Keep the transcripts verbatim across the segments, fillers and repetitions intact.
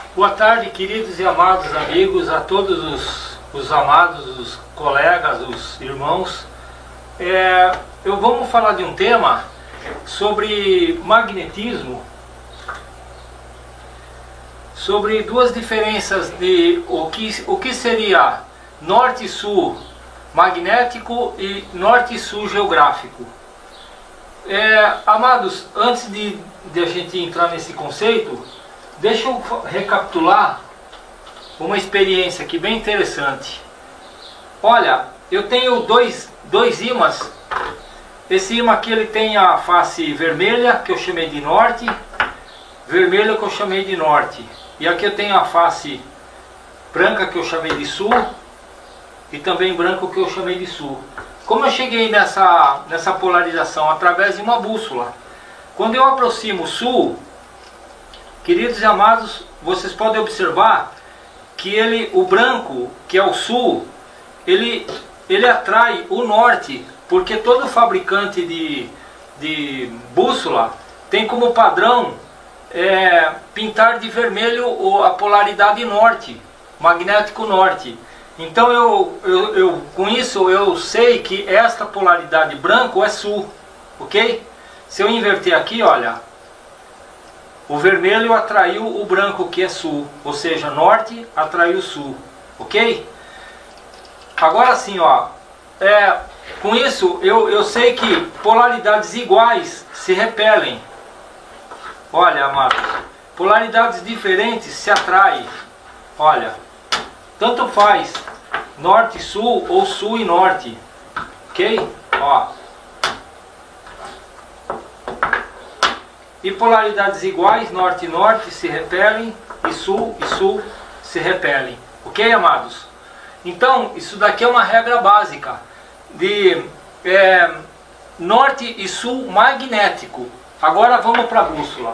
Boa tarde, queridos e amados amigos, a todos os, os amados, os colegas, os irmãos. É, eu vamos falar de um tema sobre magnetismo, sobre duas diferenças de o que, o que seria norte e sul magnético e norte e sul geográfico. É, amados, antes de, de a gente entrar nesse conceito, deixa eu recapitular uma experiência aqui bem interessante. Olha, eu tenho dois, dois ímãs. Esse ímã aqui ele tem a face vermelha, que eu chamei de norte, vermelho que eu chamei de norte. E aqui eu tenho a face branca, que eu chamei de sul, e também branco, que eu chamei de sul. Como eu cheguei nessa, nessa polarização? Através de uma bússola. Quando eu aproximo o sul, queridos e amados, vocês podem observar que ele, o branco, que é o sul, ele, ele atrai o norte, porque todo fabricante de, de bússola tem como padrão é, pintar de vermelho a polaridade norte, magnético norte. Então eu, eu, eu, com isso eu sei que esta polaridade branco é sul, ok? Se eu inverter aqui, olha, o vermelho atraiu o branco, que é sul, ou seja, norte atraiu sul, ok? Agora sim, ó, é, com isso eu, eu sei que polaridades iguais se repelem. Olha, amados, polaridades diferentes se atraem. Olha, tanto faz norte e sul ou sul e norte, ok? Ó. E polaridades iguais, norte e norte, se repelem, e sul e sul se repelem. Ok, amados? Então, isso daqui é uma regra básica de é, norte e sul magnético. Agora vamos para a bússola.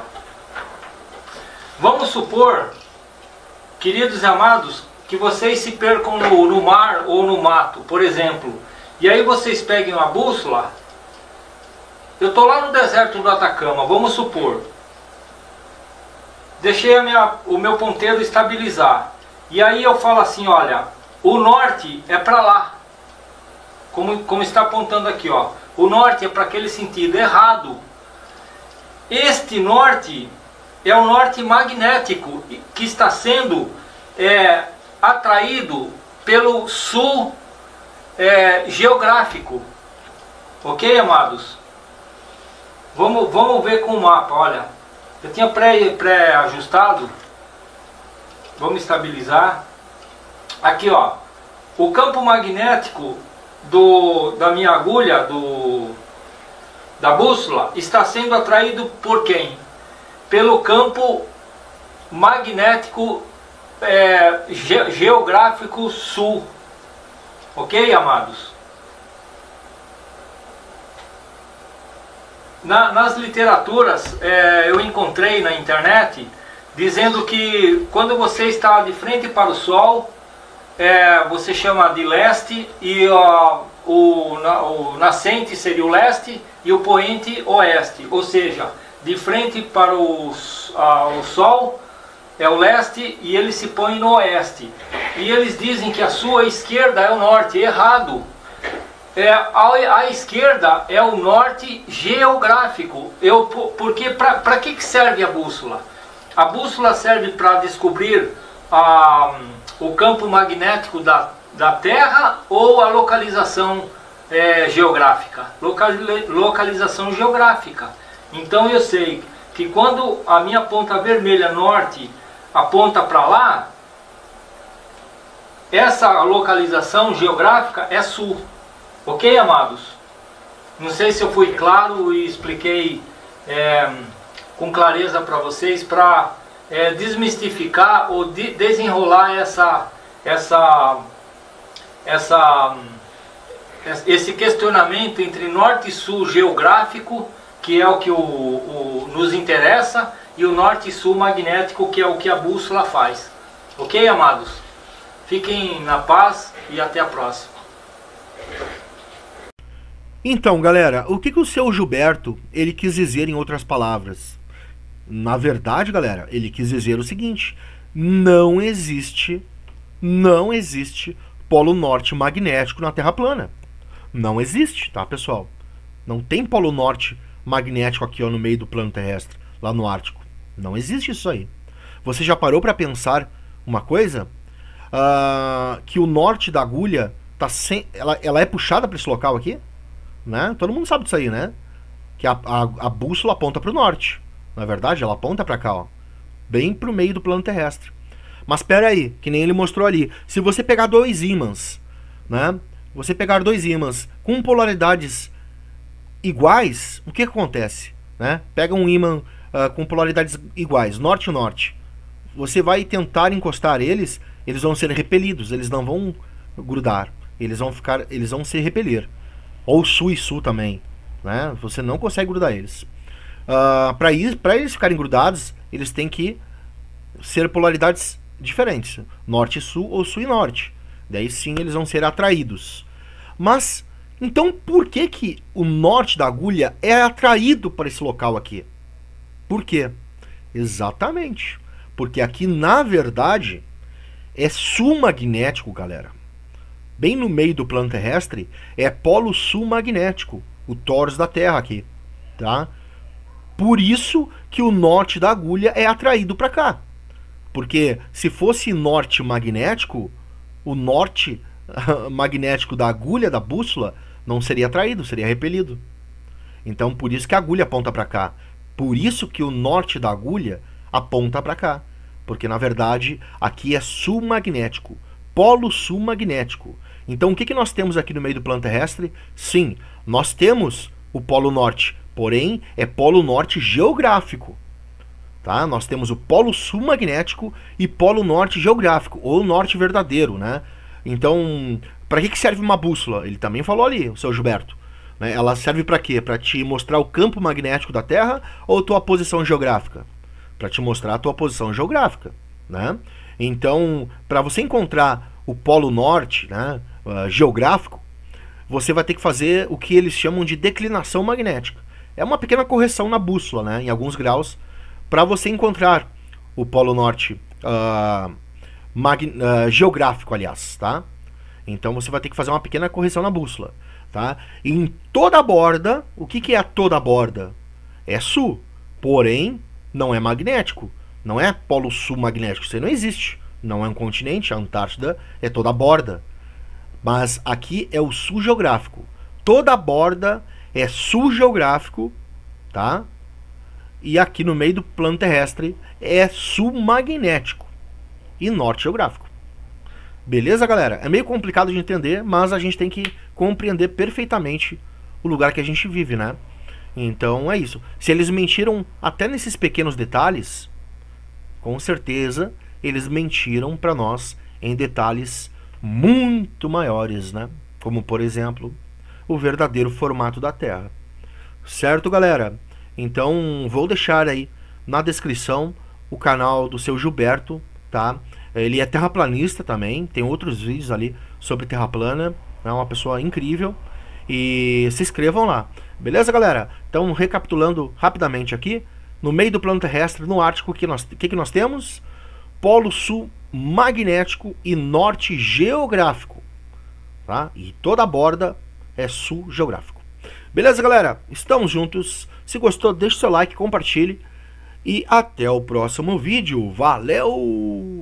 Vamos supor, queridos e amados, que vocês se percam no, no mar ou no mato, por exemplo. E aí vocês peguem uma bússola. Eu estou lá no deserto do Atacama, vamos supor. Deixei a minha, o meu ponteiro estabilizar. E aí eu falo assim, olha, o norte é para lá. Como, como está apontando aqui, ó. O norte é para aquele sentido errado. Este norte é o norte magnético, que está sendo é, atraído pelo sul é, geográfico. Ok, amados? Vamos, vamos ver com o mapa, olha. Eu tinha pré-ajustado. Vamos estabilizar. Aqui, ó. O campo magnético do, da minha agulha, do, da bússola, está sendo atraído por quem? Pelo campo magnético é, ge, geográfico sul. Ok, amados? Na, nas literaturas, é, eu encontrei na internet dizendo que quando você está de frente para o Sol, é, você chama de leste, e ó, o, na, o nascente seria o leste e o poente oeste. Ou seja, de frente para o, a, o Sol é o leste e ele se põe no oeste. E eles dizem que a sua esquerda é o norte. Errado. É, a, a esquerda é o norte geográfico. Eu, porque para que serve a bússola? A bússola serve para descobrir a, o campo magnético da, da Terra ou a localização é, geográfica. Local, localização geográfica. Então eu sei que quando a minha ponta vermelha norte aponta para lá, essa localização geográfica é sul. Ok, amados? Não sei se eu fui claro e expliquei é, com clareza para vocês, para é, desmistificar ou de, desenrolar essa, essa, essa, esse questionamento entre norte e sul geográfico, que é o que o, o, nos interessa, e o norte e sul magnético, que é o que a bússola faz. Ok, amados? Fiquem na paz e até a próxima. Então, galera, o que, que o seu Gilberto ele quis dizer em outras palavras? Na verdade, galera, ele quis dizer o seguinte: não existe, não existe polo norte magnético na Terra plana. Não existe, tá, pessoal? Não tem polo norte magnético aqui, ó, no meio do plano terrestre, lá no Ártico. Não existe isso aí. Você já parou para pensar uma coisa? Uh, que o norte da agulha tá sem, ela, ela é puxada para esse local aqui, né? Todo mundo sabe disso aí, né? Que a, a, a bússola aponta para o norte. Na verdade, ela aponta para cá, ó, bem para o meio do plano terrestre. Mas espera aí, que nem ele mostrou ali. Se você pegar dois ímãs, né? Você pegar dois ímãs com polaridades iguais, o que acontece? Né? Pega um ímã uh, com polaridades iguais, norte e norte. Você vai tentar encostar eles, eles vão ser repelidos, eles não vão grudar, eles vão ficar, eles vão se repelir. Ou sul e sul também, né? Você não consegue grudar eles. Uh, para para eles ficarem grudados, eles têm que ser polaridades diferentes, norte e sul ou sul e norte. Daí sim eles vão ser atraídos. Mas então por que que o norte da agulha é atraído para esse local aqui? Por quê? Exatamente. Porque aqui, na verdade, é sul magnético, galera. Bem no meio do plano terrestre, é polo sul magnético, o torus da Terra aqui, tá? Por isso que o norte da agulha é atraído para cá. Porque se fosse norte magnético, o norte magnético da agulha da bússola não seria atraído, seria repelido. Então, por isso que a agulha aponta para cá. Por isso que o norte da agulha aponta para cá. Porque, na verdade, aqui é sul magnético, polo sul magnético. Então, o que, que nós temos aqui no meio do plano terrestre? Sim, nós temos o polo norte, porém, é polo norte geográfico. Tá? Nós temos o polo sul magnético e polo norte geográfico, ou norte verdadeiro, né? Então, para que, que serve uma bússola? Ele também falou ali, o seu Gilberto. Né? Ela serve para quê? Para te mostrar o campo magnético da Terra ou tua posição geográfica? Para te mostrar a tua posição geográfica, né? Então, para você encontrar o polo norte, né, uh, geográfico, você vai ter que fazer o que eles chamam de declinação magnética. É uma pequena correção na bússola, né, em alguns graus, para você encontrar o polo norte uh, uh, geográfico, aliás, tá? Então você vai ter que fazer uma pequena correção na bússola, tá? E em toda a borda, o que, que é toda a borda? É sul, porém não é magnético, não é polo sul magnético, isso aí não existe. Não é um continente, a Antártida é toda a borda. Mas aqui é o sul geográfico. Toda a borda é sul geográfico, tá? E aqui no meio do plano terrestre é sul magnético e norte geográfico. Beleza, galera? É meio complicado de entender, mas a gente tem que compreender perfeitamente o lugar que a gente vive, né? Então é isso. Se eles mentiram até nesses pequenos detalhes, com certeza eles mentiram para nós em detalhes muito maiores, né? Como, por exemplo, o verdadeiro formato da Terra. Certo, galera? Então vou deixar aí na descrição o canal do seu Gilberto, tá? Ele é terraplanista também, tem outros vídeos ali sobre terra plana, é uma pessoa incrível. E se inscrevam lá. Beleza, galera? Então, recapitulando rapidamente aqui, no meio do plano terrestre, no Ártico, o que, nós, que, que nós temos? Polo sul magnético e norte geográfico. Tá? E toda a borda é sul geográfico. Beleza, galera? Estamos juntos. Se gostou, deixe seu like, compartilhe. E até o próximo vídeo. Valeu!